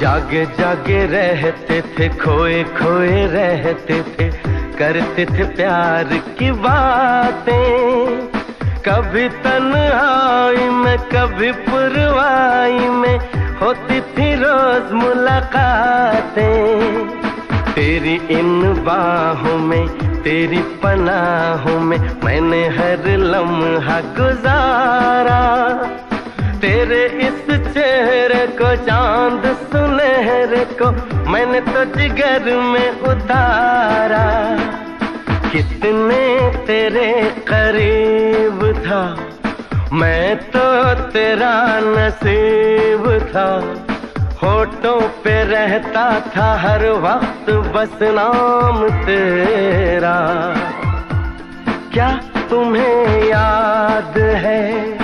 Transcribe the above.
जागे जागे रहते थे, खोए खोए रहते थे, करते थे प्यार की बातें। कभी तन्हाई में कभी पुरवाई में होती थी रोज मुलाकातें। तेरी इन बाहों में, तेरी पनाहों में मैंने हर लम्हा गुजारा। तेरे इस चेहरे को, चांद सुनहरे को मैंने तो जिगर में उतारा। कितने तेरे करीब था, मैं तो तेरा नसीब था। होठों पे रहता था हर वक्त बस नाम तेरा। क्या तुम्हें याद है